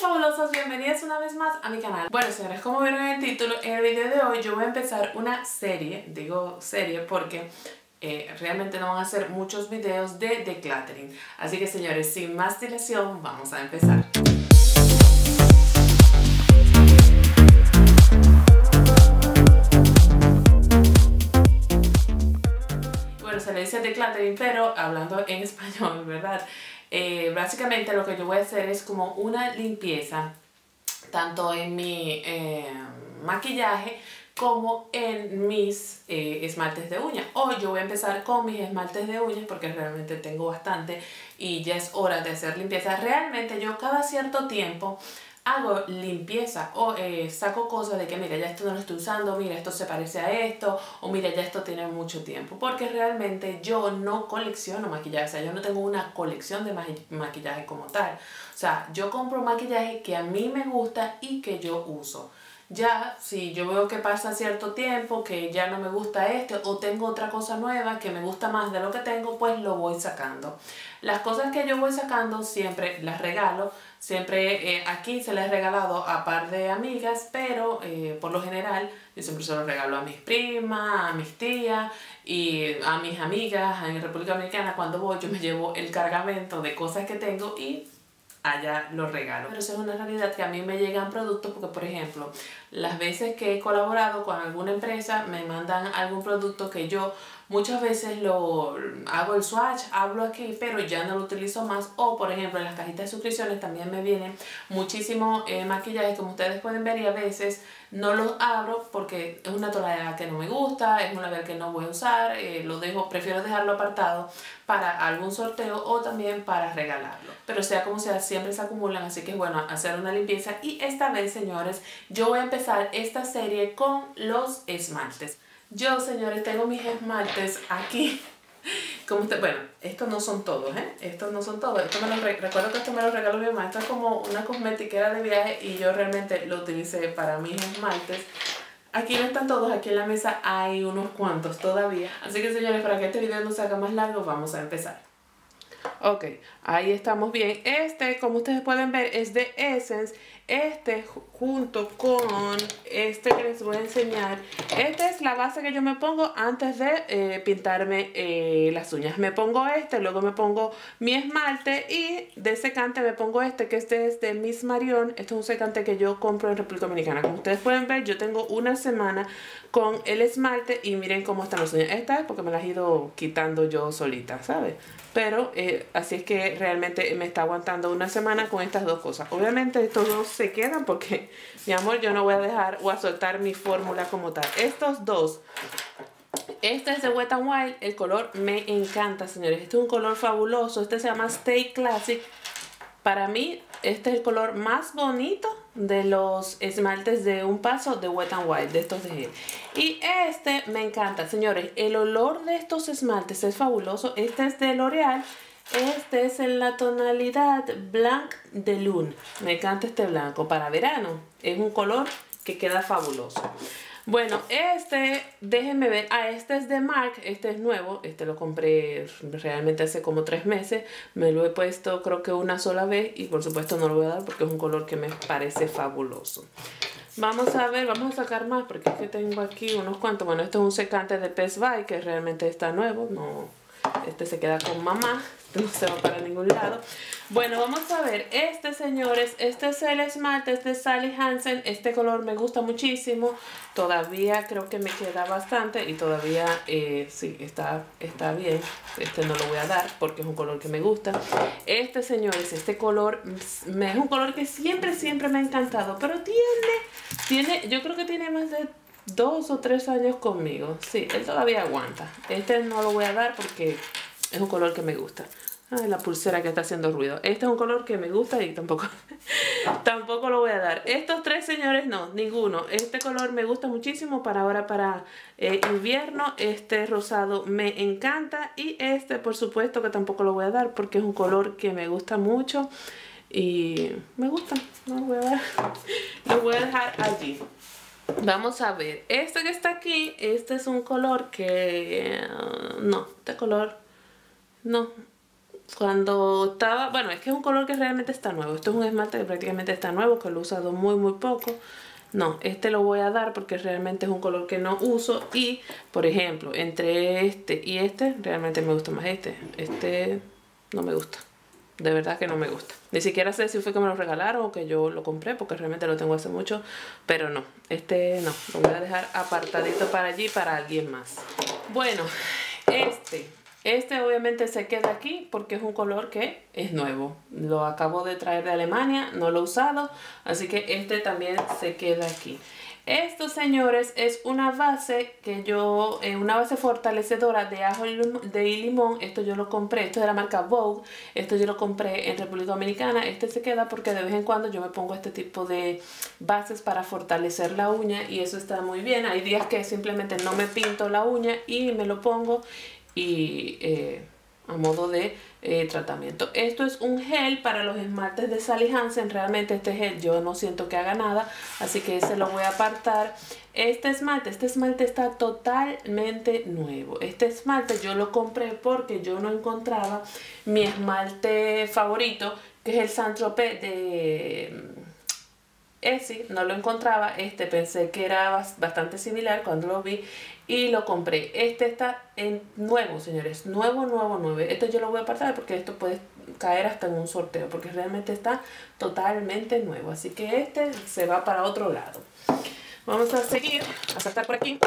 fabulosas, bienvenidas una vez más a mi canal. Bueno señores, como vieron en el título, en el video de hoy yo voy a empezar una serie. Digo serie porque realmente no van a ser muchos videos de decluttering. Así que señores, sin más dilación, vamos a empezar. Bueno, se le dice decluttering, pero hablando en español, ¿verdad? Básicamente lo que yo voy a hacer es como una limpieza tanto en mi maquillaje como en mis esmaltes de uñas. Hoy yo voy a empezar con mis esmaltes de uñas porque realmente tengo bastante y ya es hora de hacer limpieza. Realmente yo cada cierto tiempo hago limpieza o saco cosas de que mira, ya esto no lo estoy usando, mira, esto se parece a esto, o mira, ya esto tiene mucho tiempo, porque realmente yo no colecciono maquillaje, o sea, yo no tengo una colección de maquillaje como tal. O sea, yo compro maquillaje que a mí me gusta y que yo uso. Ya, si yo veo que pasa cierto tiempo, que ya no me gusta este o tengo otra cosa nueva que me gusta más de lo que tengo, pues lo voy sacando. Las cosas que yo voy sacando siempre las regalo. Siempre aquí se les he regalado a par de amigas, pero por lo general yo siempre se los regalo a mis primas, a mis tías y a mis amigas. En República Dominicana cuando voy yo me llevo el cargamento de cosas que tengo y allá los regalo. Pero eso es una realidad que a mí me llegan productos porque, por ejemplo, las veces que he colaborado con alguna empresa me mandan algún producto que yo muchas veces lo hago el swatch, hablo aquí, pero ya no lo utilizo más. O por ejemplo en las cajitas de suscripciones también me vienen muchísimo maquillaje como ustedes pueden ver y a veces no los abro porque es una tonalidad que no me gusta, es una labial que no voy a usar, lo dejo, prefiero dejarlo apartado para algún sorteo o también para regalarlo. Pero sea como sea, siempre se acumulan, así que es bueno hacer una limpieza. Y esta vez, señores, yo voy a empezar esta serie con los esmaltes. Yo, señores, tengo mis esmaltes aquí. Como bueno, estos no son todos, Estos no son todos. Recuerdo que esto me lo regaló mi mamá. Esto es como una cosmetiquera de viaje y yo realmente lo utilicé para mis esmaltes. Aquí no están todos, aquí en la mesa hay unos cuantos todavía. Así que, señores, para que este video no se haga más largo, vamos a empezar. Ok, ahí estamos bien. Este, como ustedes pueden ver, es de Essence. Este junto con este que les voy a enseñar. Esta es la base que yo me pongo antes de pintarme las uñas. Me pongo este, luego me pongo mi esmalte y de secante me pongo este, que este es de Miss Marion. Este es un secante que yo compro en República Dominicana. Como ustedes pueden ver, yo tengo una semana con el esmalte y miren cómo están las uñas. Esta es porque me las he ido quitando yo solita, ¿sabes? Pero así es que realmente me está aguantando una semana con estas dos cosas. Obviamente estos dos se quedan porque, mi amor, yo no voy a dejar o a soltar mi fórmula como tal. Estos dos, este es de Wet n Wild, el color me encanta, señores. Este es un color fabuloso, este se llama Stay Classic. Para mí, este es el color más bonito de los esmaltes de un paso de Wet n Wild, de estos de gel. Y este me encanta, señores. El olor de estos esmaltes es fabuloso. Este es de L'Oreal. Este es en la tonalidad Blanc de Lune. Me encanta este blanco. Para verano es un color que queda fabuloso. Bueno, este, déjenme ver. Este es de MAC, este es nuevo. Este lo compré realmente hace como 3 meses. Me lo he puesto creo que una sola vez y por supuesto no lo voy a dar porque es un color que me parece fabuloso. Vamos a ver, vamos a sacar más porque es que tengo aquí unos cuantos. Bueno, este es un secante de Best Buy que realmente está nuevo. No, este se queda con mamá. No se va para ningún lado. Bueno, vamos a ver. Este, señores, este es el esmalte, este es Sally Hansen. Este color me gusta muchísimo. Todavía creo que me queda bastante y todavía sí, está bien. Este no lo voy a dar porque es un color que me gusta. Este, señores, este color es un color que siempre me ha encantado. Pero tiene, yo creo que tiene más de 2 o 3 años conmigo. Sí, él todavía aguanta. Este no lo voy a dar porque es un color que me gusta. Ay, la pulsera que está haciendo ruido. Este es un color que me gusta y tampoco lo voy a dar. Estos 3, señores, no, ninguno. Este color me gusta muchísimo para ahora, para invierno. Este rosado me encanta. Y este, por supuesto, que tampoco lo voy a dar porque es un color que me gusta mucho. Y me gusta. No lo voy a dar. Lo voy a dejar allí. Vamos a ver. Este que está aquí, este es un color que... no, este color... no. cuando estaba, bueno, es que es un color que realmente está nuevo. Esto es un esmalte que prácticamente está nuevo, que lo he usado muy poco. No, este lo voy a dar porque realmente es un color que no uso. Y, por ejemplo, entre este y este, realmente me gusta más este. Este no me gusta. De verdad que no me gusta. Ni siquiera sé si fue que me lo regalaron o que yo lo compré, porque realmente lo tengo hace mucho. Pero no, este no. Lo voy a dejar apartadito para allí, para alguien más. Bueno, este obviamente se queda aquí porque es un color que es nuevo. Lo acabo de traer de Alemania, no lo he usado, así que este también se queda aquí. Esto, señores, es una base que yo, una base fortalecedora de ajo y limón. Esto yo lo compré, esto es de la marca Vogue. Esto yo lo compré en República Dominicana. Este se queda porque de vez en cuando yo me pongo este tipo de bases para fortalecer la uña y eso está muy bien. Hay días que simplemente no me pinto la uña y me lo pongo y a modo de tratamiento. Esto es un gel para los esmaltes de Sally Hansen. Realmente este gel yo no siento que haga nada, así que ese lo voy a apartar. Este esmalte está totalmente nuevo. Este esmalte yo lo compré porque yo no encontraba mi esmalte favorito, que es el Saint-Tropez de Essie. No lo encontraba. Pensé que era bastante similar cuando lo vi y lo compré. Este está en nuevo, señores, nuevo. Esto yo lo voy a apartar porque esto puede caer hasta en un sorteo, porque realmente está totalmente nuevo. Así que este se va para otro lado. Vamos a seguir, a saltar por aquí.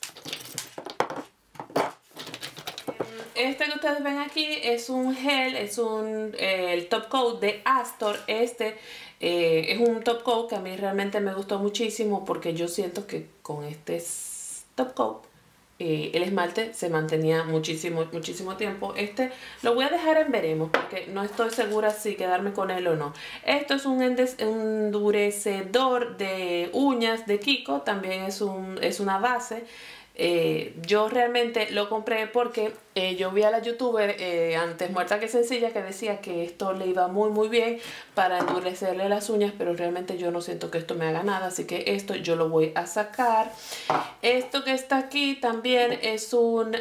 Este que ustedes ven aquí es un gel, es el top coat de Astor. Es un top coat que a mí realmente me gustó muchísimo porque yo siento que con este top coat el esmalte se mantenía muchísimo tiempo. Este lo voy a dejar en veremos porque no estoy segura si quedarme con él o no. Esto es un endurecedor de uñas de Kiko. También es una base. Yo realmente lo compré porque yo vi a la youtuber antes muerta que sencilla que decía que esto le iba muy bien para endurecerle las uñas, pero realmente yo no siento que esto me haga nada, así que esto yo lo voy a sacar. Esto que está aquí también es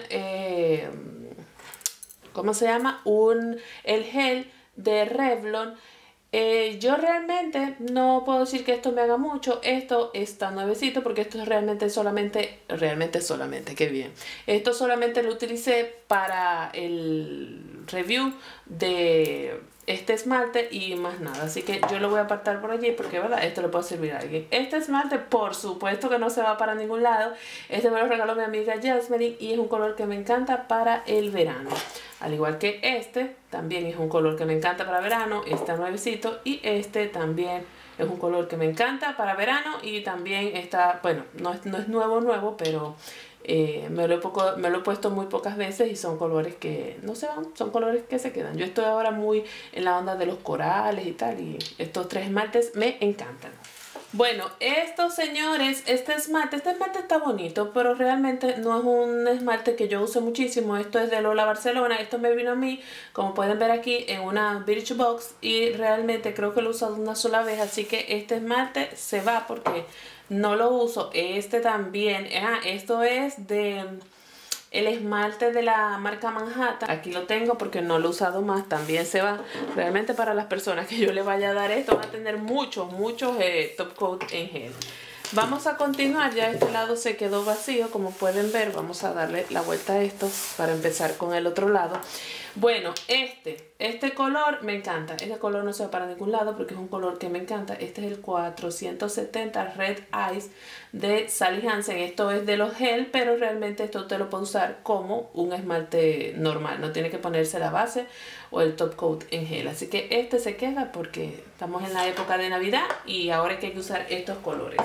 ¿cómo se llama? El gel de Revlon. Yo realmente no puedo decir que esto me haga mucho. Esto está nuevecito porque esto es realmente solamente, qué bien. Esto solamente lo utilicé para el review de este esmalte y más nada. Así que yo lo voy a apartar por allí porque, ¿verdad? Esto le puede servir a alguien. Este esmalte, por supuesto que no se va para ningún lado. Este me lo regaló mi amiga Jasmine y es un color que me encanta para el verano. Al igual que este, también es un color que me encanta para verano, está nuevecito, y este también es un color que me encanta para verano y también está, bueno, no es nuevo, pero me lo he puesto muy pocas veces y son colores que no se van, son colores que se quedan. Yo estoy ahora muy en la onda de los corales y tal, y estos tres esmaltes me encantan. Bueno, estos, señores, este esmalte está bonito, pero realmente no es un esmalte que yo use muchísimo. Esto es de Lola Barcelona. Esto me vino a mí, como pueden ver aquí, en una Birchbox y realmente creo que lo he usado una sola vez, así que este esmalte se va porque no lo uso. Este también, esto es de el esmalte de la marca Manhattan. Aquí lo tengo porque no lo he usado más, también se va. Realmente para las personas que yo le vaya a dar esto van a tener muchos top coat en gel. Vamos a continuar, ya este lado se quedó vacío, como pueden ver. Vamos a darle la vuelta a esto para empezar con el otro lado. Bueno, este color me encanta. Este color no se va para ningún lado porque es un color que me encanta. Este es el 470 Red Eyes de Sally Hansen. Esto es de los gel, pero realmente esto te lo puedes usar como un esmalte normal. No tiene que ponerse la base o el top coat en gel. Así que este se queda porque estamos en la época de Navidad y ahora hay que usar estos colores.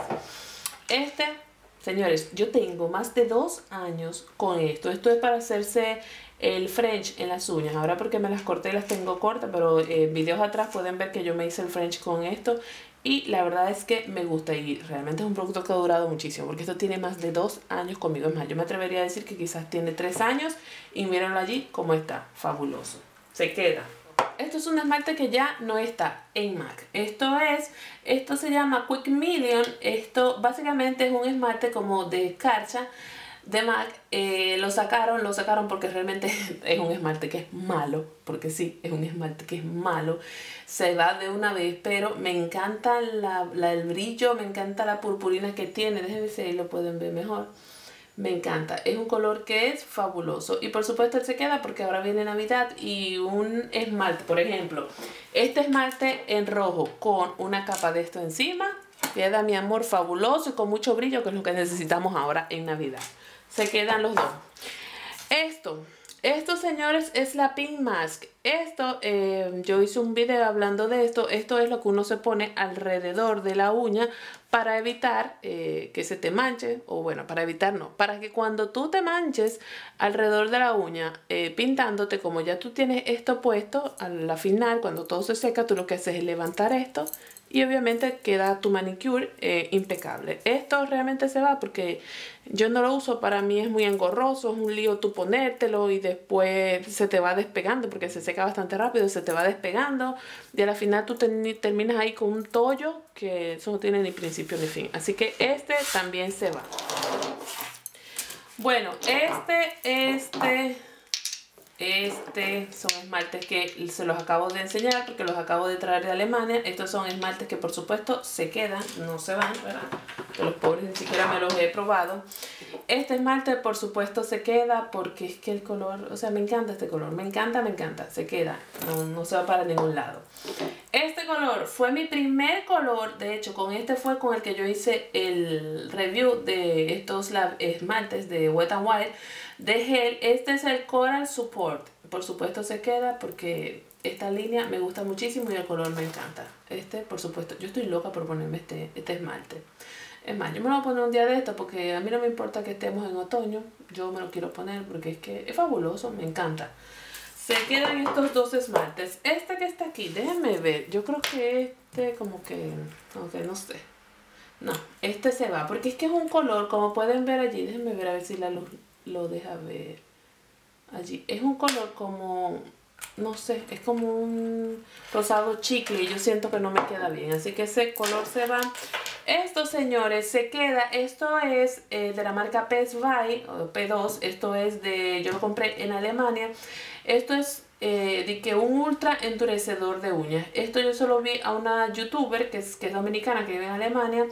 Señores, yo tengo más de 2 años con esto. Esto es para hacerse el French en las uñas. Ahora porque me las corté y las tengo cortas, pero videos atrás pueden ver que yo me hice el French con esto. Y la verdad es que me gusta y realmente es un producto que ha durado muchísimo porque esto tiene más de 2 años conmigo. Es más, yo me atrevería a decir que quizás tiene 3 años y mírenlo allí como está, fabuloso. Se queda. Esto es un esmalte que ya no está en MAC. Esto se llama Quick Million. Esto básicamente es un esmalte como de escarcha de MAC. Lo sacaron porque realmente es un esmalte que es malo, porque sí, es un esmalte que es malo, se va de una vez, pero me encanta el brillo, me encanta la purpurina que tiene, déjenme ver si ahí lo pueden ver mejor. Me encanta, es un color que es fabuloso y por supuesto él se queda porque ahora viene Navidad y un esmalte, por ejemplo, este esmalte en rojo con una capa de esto encima, queda mi amor fabuloso y con mucho brillo, que es lo que necesitamos ahora en Navidad. Se quedan los dos. Esto señores es la Pink Mask. Esto, yo hice un video hablando de esto. Esto es lo que uno se pone alrededor de la uña para evitar que se te manche. O bueno, para evitar no. Para que cuando tú te manches alrededor de la uña pintándote, como ya tú tienes esto puesto, a la final cuando todo se seca, tú lo que haces es levantar esto. Y obviamente queda tu manicure impecable. Esto realmente se va porque yo no lo uso. Para mí es muy engorroso, es un lío tú ponértelo y después se te va despegando porque se seca bastante rápido, se te va despegando. Y a la final tú terminas ahí con un tollo que eso no tiene ni principio ni fin. Así que este también se va. Bueno, son esmaltes que se los acabo de enseñar porque los acabo de traer de Alemania. Estos son esmaltes que por supuesto se quedan, no se van, ¿verdad? Que los pobres ni siquiera me los he probado. Este esmalte por supuesto se queda porque es que el color, o sea, me encanta este color, me encanta, se queda, no se va para ningún lado. Este color fue mi primer color, de hecho con este fue con el que yo hice el review de estos esmaltes de Wet n Wild de gel. Este es el Coral Support, por supuesto se queda porque esta línea me gusta muchísimo y el color me encanta. Este por supuesto, yo estoy loca por ponerme este esmalte. Es más, yo me lo voy a poner un día de esto porque a mí no me importa que estemos en otoño, yo me lo quiero poner porque es que es fabuloso, me encanta. Se quedan estos dos esmaltes. Este que está aquí, déjenme ver. Yo creo que este como que... Ok, no sé. No, este se va. Porque es que es un color, como pueden ver allí. Déjenme ver a ver si la luz lo deja ver. Allí. Es un color como... No sé, es como un rosado chicle y yo siento que no me queda bien. Así que ese color se va. Esto, señores, se queda. Esto es de la marca P2, o P2. Esto es de... Yo lo compré en Alemania. Esto es de que un ultra endurecedor de uñas. Esto yo solo vi a una youtuber que es dominicana, que vive en Alemania.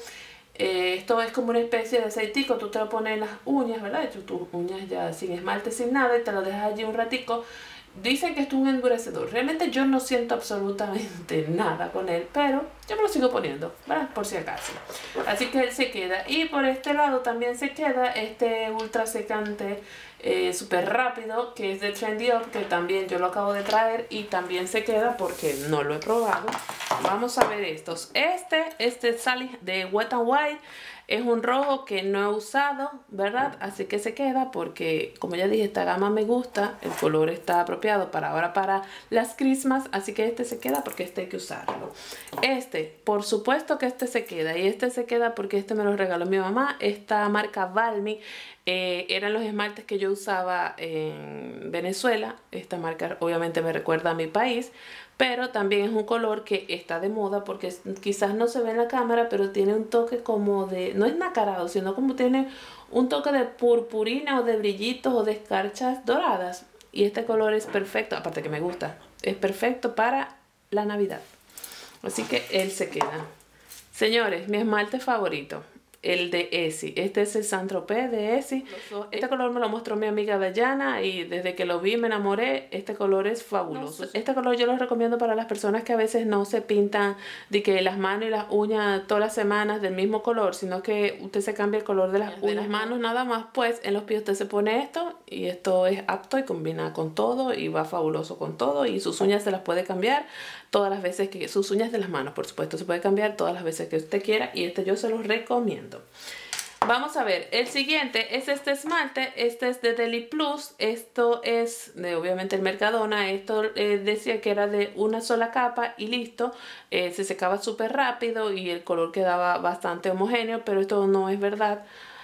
Esto es como una especie de aceitico. Tú te lo pones en las uñas, ¿verdad? Tus uñas ya sin esmalte, sin nada, y te lo dejas allí un ratico. Dicen que esto es un endurecedor. Realmente yo no siento absolutamente nada con él, pero yo me lo sigo poniendo, ¿verdad? Por si acaso. Así que él se queda. Y por este lado también se queda este ultra secante súper rápido, que es de Trendy Up, que también yo lo acabo de traer y también se queda porque no lo he probado. Vamos a ver estos. Este Sally de Wet n Wild. Es un rojo que no he usado, ¿verdad? Así que se queda porque, como ya dije, esta gama me gusta. El color está apropiado para ahora, para las Christmas. Así que este se queda porque este hay que usarlo. Por supuesto que este se queda. Y este se queda porque este me lo regaló mi mamá. Esta marca Balmy. Eran los esmaltes que yo usaba en Venezuela. Esta marca obviamente me recuerda a mi país. Pero también es un color que está de moda porque quizás no se ve en la cámara, pero tiene un toque como de... No es nacarado, sino como tiene un toque de purpurina o de brillitos o de escarchas doradas. Y este color es perfecto, aparte que me gusta. Es perfecto para la Navidad. Así que él se queda. Señores, mi esmalte favorito. El de Essie. Este es el Saint-Tropez de Essie. Este color me lo mostró mi amiga Dayana y desde que lo vi me enamoré. Este color es fabuloso. Este color yo lo recomiendo para las personas que a veces no se pintan de que las manos y las uñas todas las semanas del mismo color, sino que usted se cambia el color de las uñas. Las manos nada más, pues en los pies usted se pone esto y esto es apto y combina con todo y va fabuloso con todo, y sus uñas se las puede cambiar todas las veces que... Sus uñas de las manos, por supuesto, se puede cambiar todas las veces que usted quiera y este yo se los recomiendo. Vamos a ver, el siguiente es este esmalte. Este es de Deli Plus. Esto es de obviamente el Mercadona. Esto decía que era de una sola capa y listo. Se secaba súper rápido y el color quedaba bastante homogéneo, pero esto no es verdad.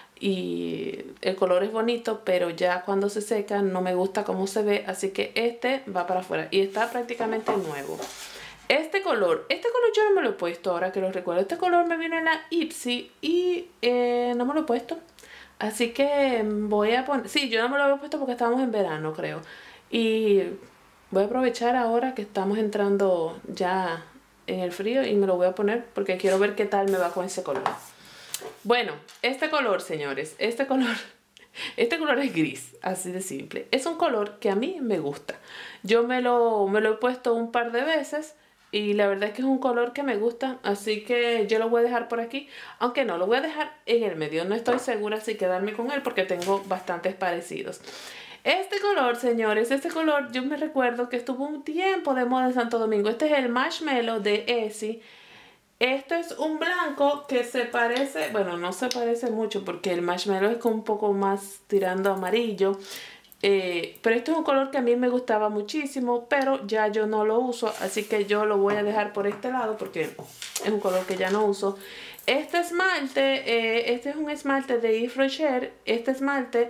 Y el color es bonito, pero ya cuando se seca no me gusta cómo se ve, así que este va para afuera y está prácticamente nuevo. Este color yo no me lo he puesto ahora que lo recuerdo. Este color me vino en la Ipsy y no me lo he puesto. Así que voy a poner... Sí, yo no me lo había puesto porque estábamos en verano, creo. Y voy a aprovechar ahora que estamos entrando ya en el frío y me lo voy a poner porque quiero ver qué tal me va con ese color. Bueno, este color, señores, este color es gris, así de simple. Es un color que a mí me gusta. Yo me lo he puesto un par de veces y la verdad es que es un color que me gusta, así que yo lo voy a dejar por aquí. Aunque no, lo voy a dejar en el medio. No estoy segura si quedarme con él porque tengo bastantes parecidos. Este color, señores, este color yo me recuerdo que estuvo un tiempo de moda en Santo Domingo. Este es el Marshmallow de Essie. Este es un blanco que se parece, bueno, no se parece mucho porque el marshmallow es como un poco más tirando amarillo. Pero este es un color que a mí me gustaba muchísimo, pero ya yo no lo uso, así que yo lo voy a dejar por este lado porque es un color que ya no uso. Este esmalte, este es un esmalte de Yves Rocher. Este esmalte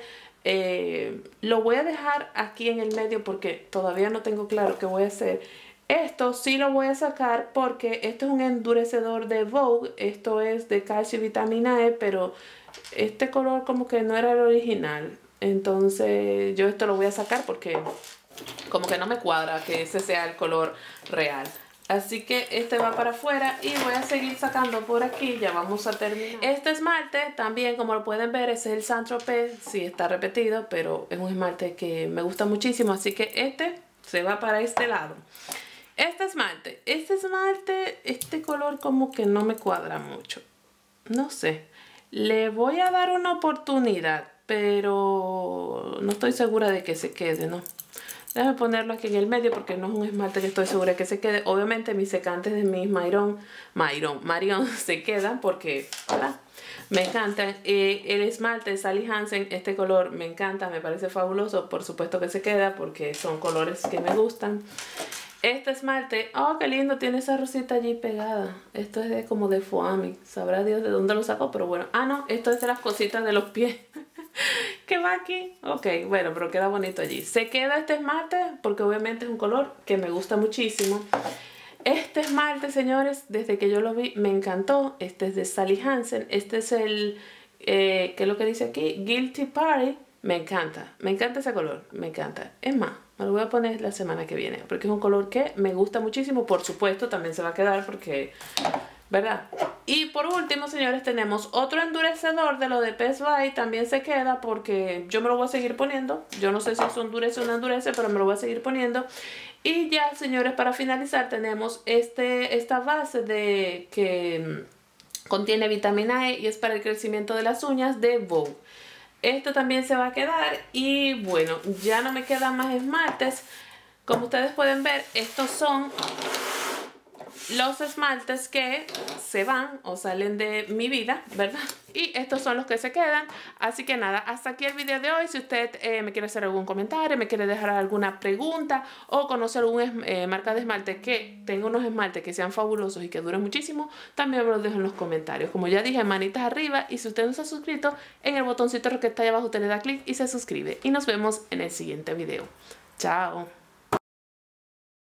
lo voy a dejar aquí en el medio porque todavía no tengo claro qué voy a hacer. Esto sí lo voy a sacar porque esto es un endurecedor de Vogue. Esto es de calcio y vitamina E, pero este color como que no era el original. Entonces yo esto lo voy a sacar porque como que no me cuadra que ese sea el color real. Así que este va para afuera y voy a seguir sacando por aquí. Ya vamos a terminar. Este esmalte también, como lo pueden ver, ese es el Saint-Tropez. Sí, está repetido, pero es un esmalte que me gusta muchísimo. Así que este se va para este lado. Este esmalte, este color como que no me cuadra mucho. No sé, le voy a dar una oportunidad, pero no estoy segura de que se quede, ¿no? Déjame ponerlo aquí en el medio porque no es un esmalte que estoy segura de que se quede. Obviamente mis secantes de mis Marion se quedan porque, ¿verdad? Me encantan. El esmalte de Sally Hansen, este color me encanta, me parece fabuloso. Por supuesto que se queda porque son colores que me gustan. Este esmalte, oh, qué lindo, tiene esa rosita allí pegada. Esto es como de foamy. Sabrá Dios de dónde lo sacó, pero bueno. Ah, no, esto es de las cositas de los pies. ¿Qué va aquí? Ok, bueno, pero queda bonito allí. Se queda este esmalte porque obviamente es un color que me gusta muchísimo. Este esmalte, señores, desde que yo lo vi, me encantó. Este es de Sally Hansen. Este es el, ¿qué es lo que dice aquí? Guilty Party. Me encanta ese color, me encanta. Es más, me lo voy a poner la semana que viene porque es un color que me gusta muchísimo. Por supuesto, también se va a quedar porque, ¿verdad? Y por último, señores, tenemos otro endurecedor de lo de Best Buy. También se queda porque yo me lo voy a seguir poniendo. Yo no sé si eso endurece o no endurece, pero me lo voy a seguir poniendo. Y ya, señores, para finalizar tenemos esta base de que contiene vitamina E y es para el crecimiento de las uñas de Vogue. Esto también se va a quedar y bueno, ya no me quedan más esmaltes. Como ustedes pueden ver, estos son los esmaltes que se van o salen de mi vida, ¿verdad? Y estos son los que se quedan. Así que nada, hasta aquí el video de hoy. Si usted me quiere hacer algún comentario, me quiere dejar alguna pregunta o conocer alguna marca de esmalte que tenga unos esmaltes que sean fabulosos y que duren muchísimo, también me lo dejo en los comentarios. Como ya dije, manitas arriba, y si usted no se ha suscrito, en el botoncito que está ahí abajo usted le da clic y se suscribe. Y nos vemos en el siguiente video. Chao.